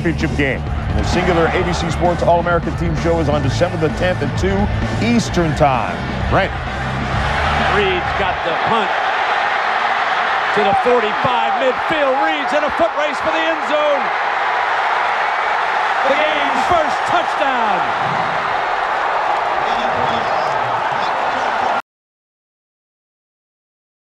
championship game. And the singular ABC Sports All-American Team Show is on December the 10th at 2 Eastern Time. Right. Reid's got the punt to the 45 midfield. Reid's in a foot race for the end zone. The game's first touchdown.